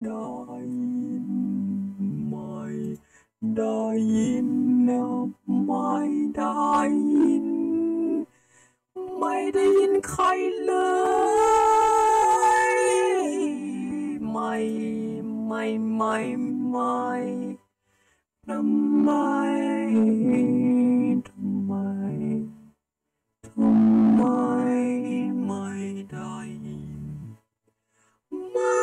ได้ยินไม่ได้ยินนะไม่ได้ยินไม่ได้ยินใครเลยไม่ทำไมทำไมทำไมไม่ได้ยินไม่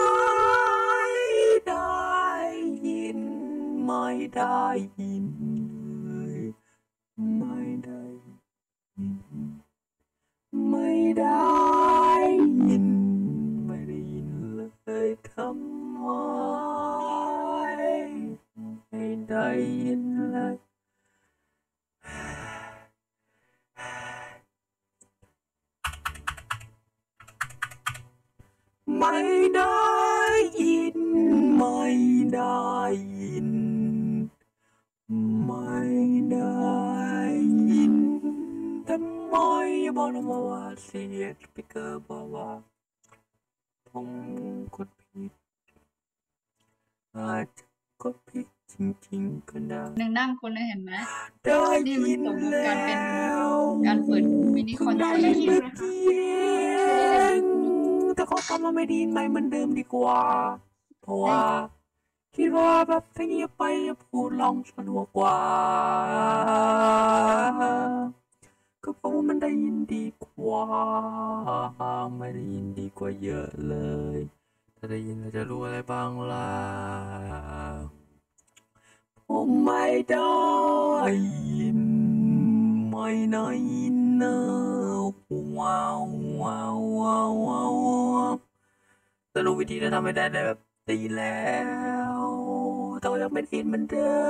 ได้ยินไม่ได้ยินเลยไม่ได้ยินไม่ได้ยินไม่ได้ยินเลยทำไมไม่ได้ยินเลยไม่ได้ยินไม่ได้ยินไม่ได้ยินทำไมบอกนะว่าเสียงสปีกเกอร์บอกว่าผมกดผิดอาจจะกดผิดจริงๆก็ได้หนึ่งนั่งคุณเห็นไหมได้นี่ยินมันสมกับการเป็นแล้วการเปิดมินิคอนเสิร์ตแต่เขาทำมาไม่ดีไม่เหมือนเดิมดีกว่าเพราะว่าคิดว่าแบบถ้าเงียบไปพูดลองสะดวกกว่าก็เพราะว่ามันได้ยินดีกว่าไม่ได้ยินดีกว่าเยอะเลยถ้าได้ยินเราจะรู้อะไรบ้างล่ะผมไม่ได้ยินไม่ได้ยินนะว้าวว้าวว้าวว้าวแต่รู้วิธีจะทำให้ได้แบบดีแล้วแต่ยังไม่ได้ยินเหมือนเดิ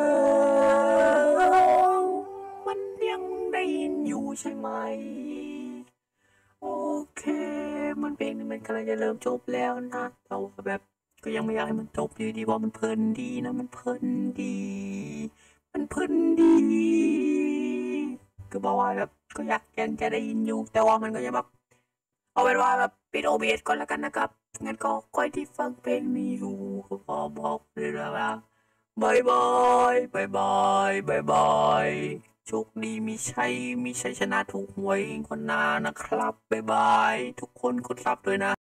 มมันยังได้ยินอยู่ใช่ไหมโอเคมันเพลงนี้มันกำลังจะเริ่มจบแล้วนะแต่ว่าแบบก็ยังไม่อยากให้มันจบอยู่ดีว่ามันเพลินดีนะมันเพลินดีมันเพลินดีก็บอกว่าแบบก็อยากยังจะได้ยินอยู่แต่ว่ามันก็จะแบบเอาเป็นว่าแบบปิด OBS ก่อนแล้วกันนะครับงั้นก็ค่อยที่ฟังเพลงนี้อยู่ก็ขอบอกเลยนะว่าบายบายบายบายบายบายโชคดีมีชัยชนะถูกหวยคนหน้านะครับบายบายทุกคนกดซับด้วยนะ